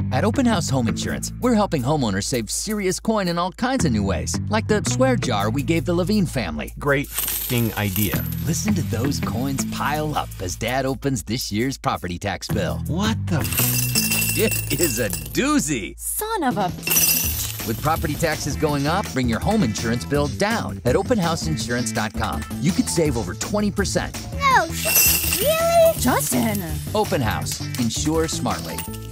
At Open House Home Insurance, we're helping homeowners save serious coin in all kinds of new ways, like the swear jar we gave the Levine family. Great f***ing idea. Listen to those coins pile up as Dad opens this year's property tax bill. What the f***? It is a doozy. Son of a... With property taxes going up, bring your home insurance bill down at openhouseinsurance.com. You could save over 20%. No, really? Justin! Open House. Insure smartly.